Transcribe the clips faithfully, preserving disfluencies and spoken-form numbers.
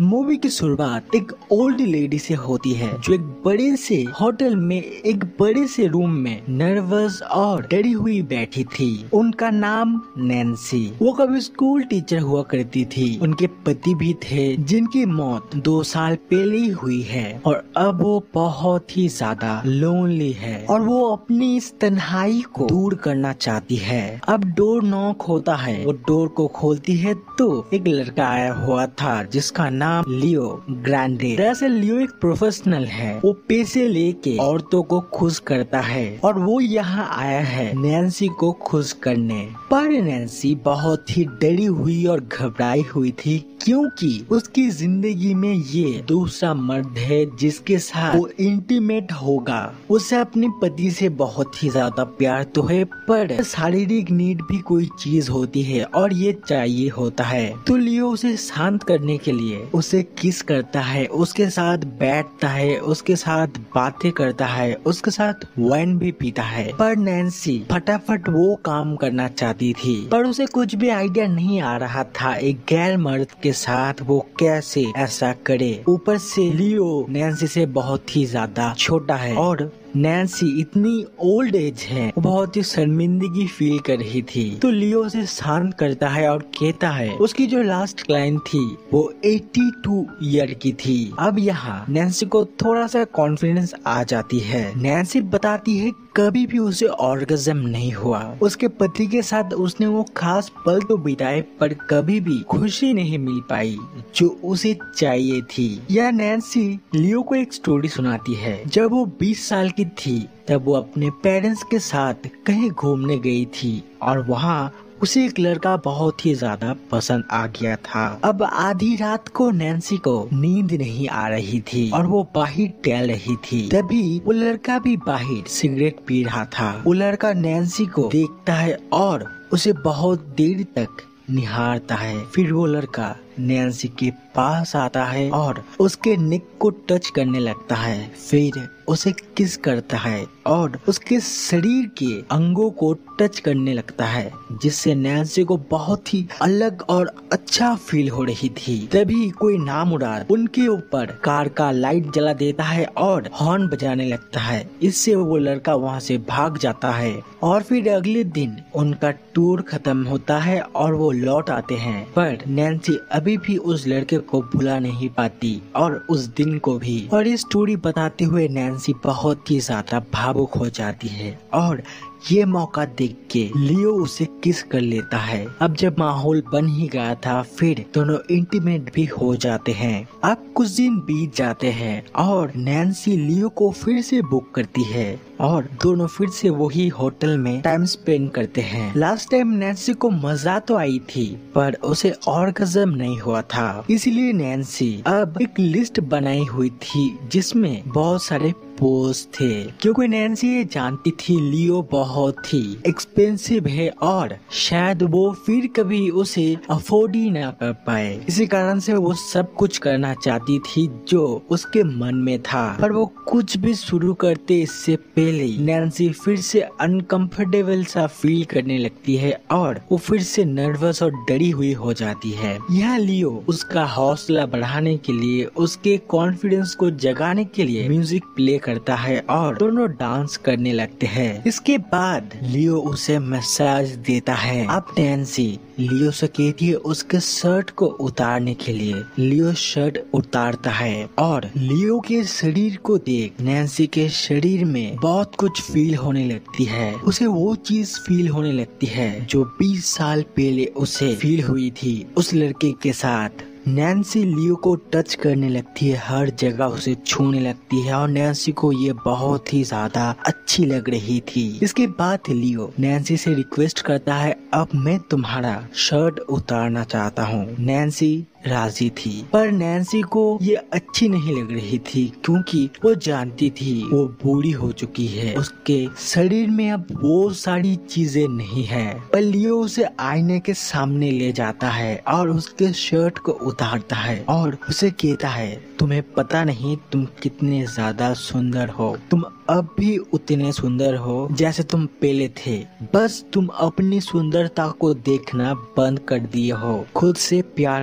Movie की शुरुआत एक ओल्ड लेडी से होती है जो एक बड़े से होटल में एक बड़े से रूम में नर्वस और डरी हुई बैठी थी। उनका नाम नैन्सी। वो कभी स्कूल टीचर हुआ करती थी। उनके पति भी थे जिनकी मौत दो साल पहले ही हुई है और अब वो बहुत ही ज्यादा लोनली है और वो अपनी इस तन्हाई को दूर करना चाहती है। अब डोर नॉक होता है। वो डोर को खोलती है तो एक लड़का आया हुआ था जिसका नाम लियो ग्रांडे। दरअसल लियो एक प्रोफेशनल है। वो पैसे लेके औरतों को खुश करता है और वो यहाँ आया है नैन्सी को खुश करने। पर नैन्सी बहुत ही डरी हुई और घबराई हुई थी क्योंकि उसकी जिंदगी में ये दूसरा मर्द है जिसके साथ वो इंटीमेट होगा। उसे अपने पति से बहुत ही ज्यादा प्यार तो है पर शारीरिक नीड भी कोई चीज होती है और ये चाहिए होता है। तो लियो उसे शांत करने के लिए उसे किस करता है, उसके साथ बैठता है, उसके साथ बातें करता है, उसके साथ वाइन भी पीता है। पर नैन्सी फटाफट वो काम करना चाहती थी पर उसे कुछ भी आइडिया नहीं आ रहा था एक गैर मर्द के साथ वो कैसे ऐसा करे। ऊपर से लियो नैन्सी से बहुत ही ज्यादा छोटा है और नैन्सी इतनी ओल्ड एज है, वो बहुत ही शर्मिंदगी फील कर रही थी। तो लियो उसे शांत करता है और कहता है, उसकी जो लास्ट क्लाइंट थी वो बयासी ईयर की थी। अब यहाँ नैन्सी को थोड़ा सा कॉन्फिडेंस आ जाती है। नैन्सी बताती है कभी भी उसे ऑर्गेज्म नहीं हुआ। उसके पति के साथ उसने वो खास पल तो बिताए पर कभी भी खुशी नहीं मिल पाई जो उसे चाहिए थी। यह नैन्सी लियो को एक स्टोरी सुनाती है। जब वो बीस साल की थी तब वो अपने पेरेंट्स के साथ कहीं घूमने गई थी और वहाँ उसे एक लड़का बहुत ही ज्यादा पसंद आ गया था। अब आधी रात को नैन्सी को नींद नहीं आ रही थी और वो बाहर टहल रही थी। तभी वो लड़का भी बाहर सिगरेट पी रहा था। वो लड़का नैन्सी को देखता है और उसे बहुत देर तक निहारता है। फिर वो लड़का नैन्सी के पास आता है और उसके नेक को टच करने लगता है। फिर उसे किस करता है और उसके शरीर के अंगों को टच करने लगता है जिससे नैन्सी को बहुत ही अलग और अच्छा फील हो रही थी। तभी कोई नामुराद उनके ऊपर कार का लाइट जला देता है और हॉर्न बजाने लगता है। इससे वो लड़का वहाँ से भाग जाता है और फिर अगले दिन उनका टूर खत्म होता है और वो लौट आते हैं। पर नैन्सी अभी भी उस लड़के को भुला नहीं पाती और उस दिन को भी। और ये स्टोरी बताते हुए नैन्सी बहुत ही ज्यादा भावुक हो जाती है और ये मौका देख के लियो उसे किस कर लेता है। अब जब माहौल बन ही गया था फिर दोनों इंटीमेट भी हो जाते हैं। अब कुछ दिन बीत जाते हैं और नैन्सी लियो को फिर से बुक करती है और दोनों फिर से वही होटल में टाइम स्पेंड करते हैं। लास्ट टाइम नैन्सी को मजा तो आई थी पर उसे ऑर्गेज्म नहीं हुआ था, इसलिए नैन्सी अब एक लिस्ट बनाई हुई थी जिसमें बहुत सारे पोज थे क्योंकि नैन्सी ये जानती थी लियो बहुत ही एक्सपेंसिव है और शायद वो फिर कभी उसे अफोर्ड ही ना कर पाए। इसी कारण से वो सब कुछ करना चाहती थी जो उसके मन में था। पर वो कुछ भी शुरू करते इससे पहले नैन्सी फिर से अनकंफर्टेबल सा फील करने लगती है और वो फिर से नर्वस और डरी हुई हो जाती है। यह लियो उसका हौसला बढ़ाने के लिए, उसके कॉन्फिडेंस को जगाने के लिए म्यूजिक प्ले करता है और दोनों डांस करने लगते हैं। इसके बाद लियो उसे मसाज देता है। अब नैन्सी लियो से कहती है उसके शर्ट को उतारने के लिए। लियो शर्ट उतारता है और लियो के शरीर को देख नैन्सी के शरीर में बहुत कुछ फील होने लगती है। उसे वो चीज फील होने लगती है जो बीस साल पहले उसे फील हुई थी उस लड़के के साथ। नैन्सी लियो को टच करने लगती है, हर जगह उसे छूने लगती है और नैन्सी को ये बहुत ही ज्यादा अच्छी लग रही थी। इसके बाद लियो नैन्सी से रिक्वेस्ट करता है अब मैं तुम्हारा शर्ट उतारना चाहता हूँ। नैन्सी राजी थी पर नैन्सी को ये अच्छी नहीं लग रही थी क्योंकि वो जानती थी वो बूढ़ी हो चुकी है, उसके शरीर में अब वो सारी चीजें नहीं है। पर लियो उसे आईने के सामने ले जाता है और उसके शर्ट को उतारता है और उसे कहता है तुम्हें पता नहीं तुम कितने ज्यादा सुंदर हो, तुम अब भी उतने सुंदर हो जैसे तुम पहले थे, बस तुम अपनी सुंदरता को देखना बंद कर दिए हो, खुद से प्यार करना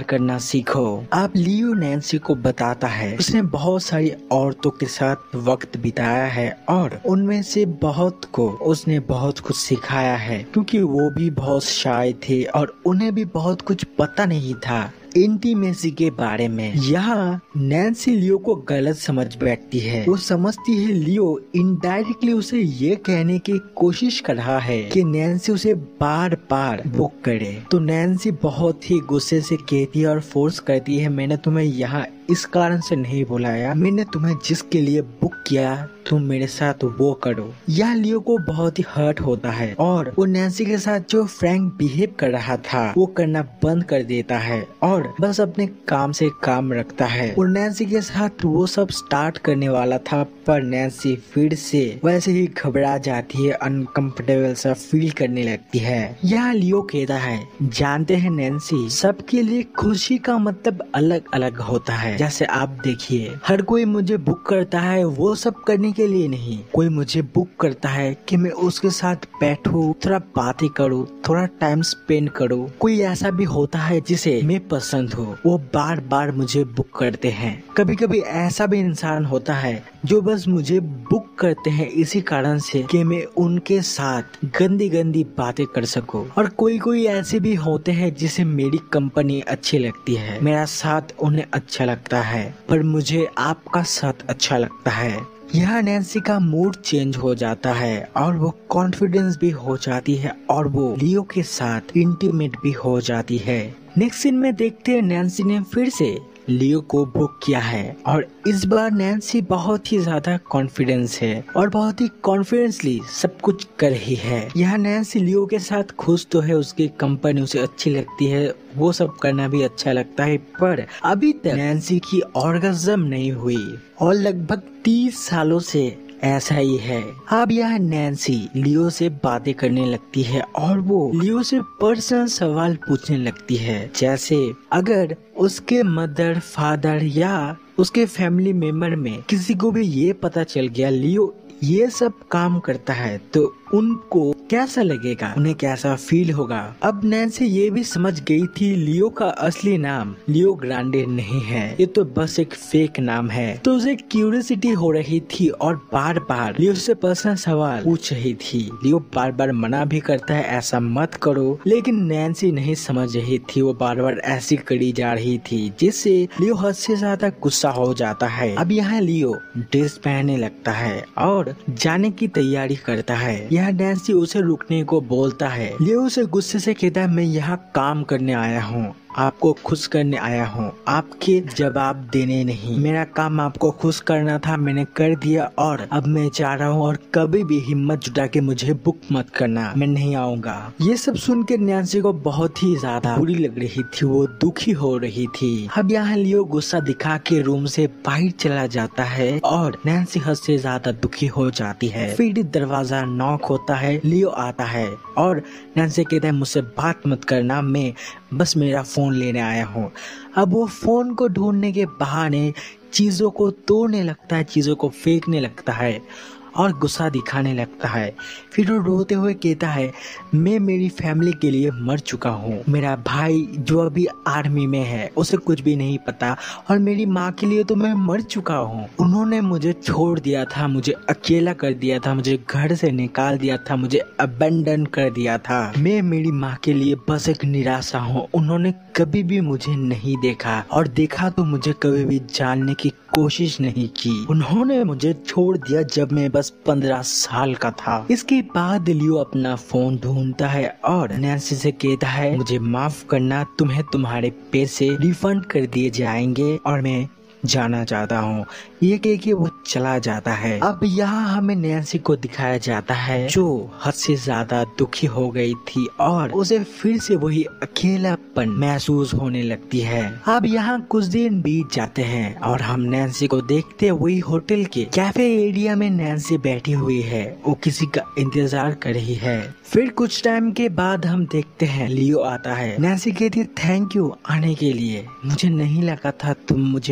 सीखो। अब लियो नैन्सी को बताता है उसने बहुत सारी औरतों के साथ वक्त बिताया है और उनमें से बहुत को उसने बहुत कुछ सिखाया है, क्योंकि वो भी बहुत शाय थे और उन्हें भी बहुत कुछ पता नहीं था इंटीमेसी के बारे में। यहाँ नैन्सी लियो को गलत समझ बैठती है। वो समझती है लियो इनडायरेक्टली उसे ये कहने की कोशिश कर रहा है कि नैन्सी उसे बार बार बुक करे। तो नैन्सी बहुत ही गुस्से से कहती है और फोर्स करती है, मैंने तुम्हें यहाँ इस कारण से नहीं बुलाया, मैंने तुम्हें जिसके लिए बुक किया तुम मेरे साथ वो करो। यह लियो को बहुत ही हर्ट होता है और वो नैन्सी के साथ जो फ्रैंक बिहेव कर रहा था वो करना बंद कर देता है और बस अपने काम से काम रखता है। और नैन्सी के साथ वो सब स्टार्ट करने वाला था, पर नैन्सी फिर से वैसे ही घबरा जाती है, अनकंफर्टेबल सा फील करने लगती है। यह लियो कहता है, जानते हैं नैन्सी, सबके लिए खुशी का मतलब अलग अलग होता है। जैसे आप देखिए, हर कोई मुझे बुक करता है वो सब करने के लिए नहीं, कोई मुझे बुक करता है कि मैं उसके साथ बैठूं, थोड़ा बातें करूं, थोड़ा टाइम स्पेंड करूं। कोई ऐसा भी होता है जिसे मैं पसंद हूँ, वो बार बार मुझे बुक करते हैं। कभी कभी ऐसा भी इंसान होता है जो बस मुझे बुक करते हैं इसी कारण से कि मैं उनके साथ गंदी गंदी बातें कर सकूं। और कोई कोई ऐसे भी होते हैं जिसे मेरी कंपनी अच्छी लगती है, मेरा साथ उन्हें अच्छा लगता है, पर मुझे आपका साथ अच्छा लगता है। यहाँ नैन्सी का मूड चेंज हो जाता है और वो कॉन्फिडेंस भी हो जाती है और वो लियो के साथ इंटीमेट भी हो जाती है। नेक्स्ट सीन में देखते हैं नैन्सी ने फिर से लियो को बुक किया है और इस बार नैन्सी बहुत ही ज्यादा कॉन्फिडेंस है और बहुत ही कॉन्फिडेंसली सब कुछ कर रही है। यहाँ नैन्सी लियो के साथ खुश तो है, उसकी कंपनी उसे अच्छी लगती है, वो सब करना भी अच्छा लगता है, पर अभी तक नैन्सी की ऑर्गेज़म नहीं हुई और लगभग तीस सालों से ऐसा ही है। अब यह नैन्सी लियो से बातें करने लगती है और वो लियो से पर्सनल सवाल पूछने लगती है, जैसे अगर उसके मदर फादर या उसके फैमिली मेंबर में किसी को भी ये पता चल गया लियो ये सब काम करता है तो उनको कैसा लगेगा, उन्हें कैसा फील होगा। अब नैन्सी ये भी समझ गई थी लियो का असली नाम लियो ग्रांडे नहीं है, ये तो बस एक फेक नाम है। तो उसे क्यूरियोसिटी हो रही थी और बार बार लियो से पर्सनल सवाल पूछ रही थी। लियो बार बार मना भी करता है ऐसा मत करो, लेकिन नैन्सी नहीं समझ रही थी, वो बार बार ऐसी करी जा रही थी जिससे लियो हद से ज्यादा गुस्सा हो जाता है। अब यहाँ लियो ड्रेस पहनने लगता है और जाने की तैयारी करता है। यह नैन्सी उसे रुकने को बोलता है। लियो उसे गुस्से से कहता है, मैं यहाँ काम करने आया हूँ, आपको खुश करने आया हूँ, आपके जवाब देने नहीं। मेरा काम आपको खुश करना था, मैंने कर दिया और अब मैं जा रहा हूँ और कभी भी हिम्मत जुटा के मुझे बुक मत करना, मैं नहीं आऊँगा। ये सब सुन के नैन्सी को बहुत ही ज्यादा बुरी लग रही थी, वो दुखी हो रही थी। अब यहाँ लियो गुस्सा दिखा के रूम से बाहर चला जाता है और नैन्सी हद से ज्यादा दुखी हो जाती है। फिर दरवाजा नॉक होता है, लियो आता है और नैन्सी कहता है, मुझसे बात मत करना, मैं बस मेरा फोन लेने आया हूँ। अब वो फोन को ढूंढने के बहाने चीजों को तोड़ने लगता है, चीजों को फेंकने लगता है और गुस्सा दिखाने लगता है। फिर वो रोते हुए कहता है, मैं मेरी फैमिली के लिए मर चुका हूँ, मेरा भाई जो अभी आर्मी में है उसे कुछ भी नहीं पता और मेरी माँ के लिए तो मैं मर चुका हूँ। उन्होंने मुझे छोड़ दिया था, मुझे अकेला कर दिया था, मुझे घर से निकाल दिया था, मुझे अबेंडन कर दिया था। मैं मेरी माँ के लिए बस एक निराशा हूँ, उन्होंने कभी भी मुझे नहीं देखा और देखा तो मुझे कभी भी जानने की कोशिश नहीं की। उन्होंने मुझे छोड़ दिया जब मैं बस पंद्रह साल का था। इसके बाद लियो अपना फोन ढूंढता है और नैन्सी से कहता है, मुझे माफ करना, तुम्हें तुम्हारे पैसे रिफंड कर दिए जाएंगे और मैं जाना चाहता हूँ। ये कह के वो चला जाता है। अब यहाँ हमें नैन्सी को दिखाया जाता है जो हद से ज्यादा दुखी हो गई थी और उसे फिर से वही अकेलापन महसूस होने लगती है। अब यहाँ कुछ दिन बीत जाते हैं और हम नैन्सी को देखते हैं वही होटल के कैफे एरिया में नैन्सी बैठी हुई है, वो किसी का इंतजार कर रही है। फिर कुछ टाइम के बाद हम देखते हैं लियो आता है। नैन्सी कहती है, थैंक यू आने के लिए, मुझे नहीं लगा था तुम मुझे माफ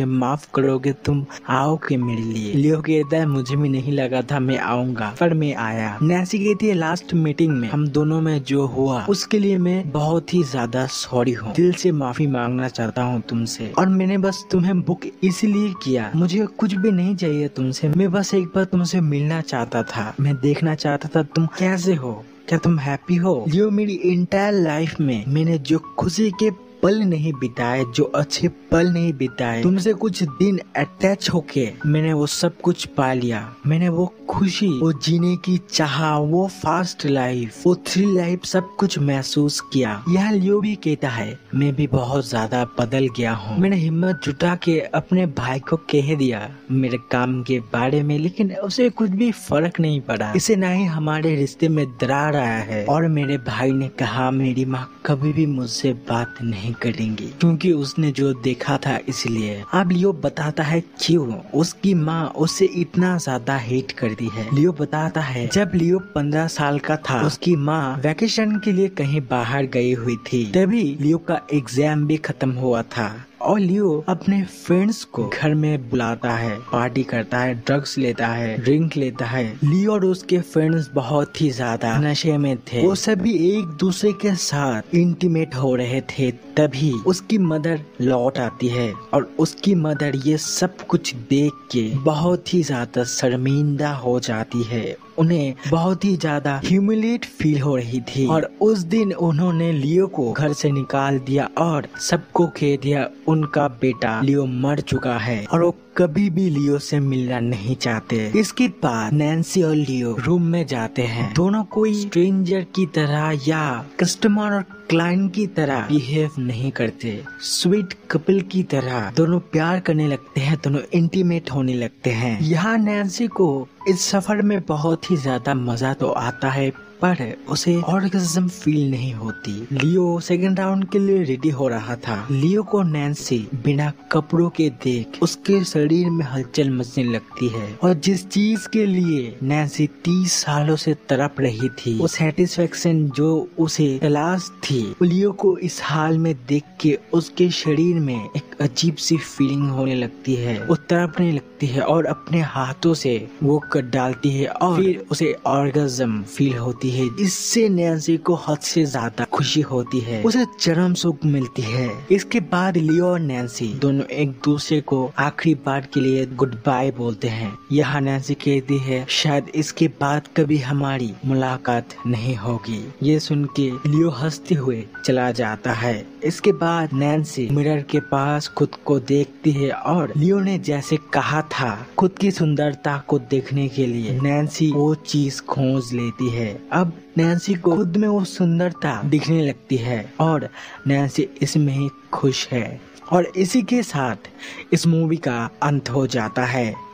करोगे तुम आओगे मेरे लिए। लियो कहता है मुझे भी नहीं लगा था मैं आऊंगा, पर मैं आया। नैन्सी कहती है लास्ट मीटिंग में हम दोनों में जो हुआ उसके लिए मैं बहुत ही ज्यादा सॉरी हूँ, दिल से माफी मांगना चाहता हूँ तुमसे, और मैंने बस तुम्हें बुक इसलिए किया, मुझे कुछ भी नहीं चाहिए तुमसे, मैं बस एक बार तुमसे मिलना चाहता था, मैं देखना चाहता था तुम कैसे हो, क्या तुम हैप्पी हो। लियो मेरी इंटायर लाइफ में मैंने जो खुशी के पल नहीं बिताए, जो अच्छे पल नहीं बिताए, तुमसे कुछ दिन अटैच होके मैंने वो सब कुछ पा लिया। मैंने वो खुशी, वो जीने की चाह, वो फास्ट लाइफ, वो थ्रिल लाइफ सब कुछ महसूस किया। यह लियो भी कहता है मैं भी बहुत ज्यादा बदल गया हूँ। मैंने हिम्मत जुटा के अपने भाई को कह दिया मेरे काम के बारे में, लेकिन उसे कुछ भी फर्क नहीं पड़ा। इसे ना ही हमारे रिश्ते में दरार आया है। और मेरे भाई ने कहा मेरी माँ कभी भी मुझसे बात नहीं करेंगी क्योंकि उसने जो देखा था इसलिए। अब लियो बताता है क्यों उसकी माँ उसे इतना ज्यादा हेट करती है। लियो बताता है जब लियो पंद्रह साल का था उसकी माँ वैकेशन के लिए कहीं बाहर गई हुई थी, तभी लियो का एग्जाम भी खत्म हुआ था और लियो अपने फ्रेंड्स को घर में बुलाता है, पार्टी करता है, ड्रग्स लेता है, ड्रिंक लेता है। लियो और उसके फ्रेंड्स बहुत ही ज्यादा नशे में थे। वो सभी एक दूसरे के साथ इंटीमेट हो रहे थे, तभी उसकी मदर लौट आती है और उसकी मदर ये सब कुछ देख के बहुत ही ज्यादा शर्मिंदा हो जाती है। उन्हें बहुत ही ज्यादा ह्यूमिलेट फील हो रही थी और उस दिन उन्होंने लियो को घर से निकाल दिया और सबको कह दिया उनका बेटा लियो मर चुका है और वो कभी भी लियो से मिलना नहीं चाहते। इसके बाद नैन्सी और लियो रूम में जाते हैं। दोनों कोई स्ट्रेंजर की तरह या कस्टमर और क्लाइंट की तरह बिहेव नहीं करते, स्वीट कपल की तरह दोनों प्यार करने लगते हैं, दोनों इंटीमेट होने लगते हैं। यहाँ नैन्सी को इस सफर में बहुत ही ज्यादा मजा तो आता है पर उसे ऑर्गेज्म फील नहीं होती। लियो सेकंड राउंड के लिए रेडी हो रहा था। लियो को नैन्सी बिना कपड़ों के देख उसके शरीर में हलचल मचने लगती है और जिस चीज के लिए नैन्सी तीस सालों से तड़प रही थी, वो सेटिस्फेक्शन जो उसे तलाश थी, लियो को इस हाल में देख के उसके शरीर में एक अजीब सी फीलिंग होने लगती है। वो तड़पने लगती है और अपने हाथों से वो कट डालती है और फिर उसे ऑर्गेज्म फील होती है। इससे नैन्सी को हद से ज्यादा खुशी होती है, उसे चरम सुख मिलती है। इसके बाद लियो और नैन्सी दोनों एक दूसरे को आखिरी बार के लिए गुड बाय बोलते हैं। यहाँ नैन्सी कहती है शायद इसके बाद कभी हमारी मुलाकात नहीं होगी। ये सुन के लियो हंसते हुए चला जाता है। इसके बाद नैन्सी मिरर के पास खुद को देखती है और लियो ने जैसे कहा था खुद की सुंदरता को देखने के लिए नैन्सी वो चीज खोज लेती है। अब नैन्सी को खुद में वो सुंदरता दिखने लगती है और नैन्सी इसमें ही खुश है। और इसी के साथ इस मूवी का अंत हो जाता है।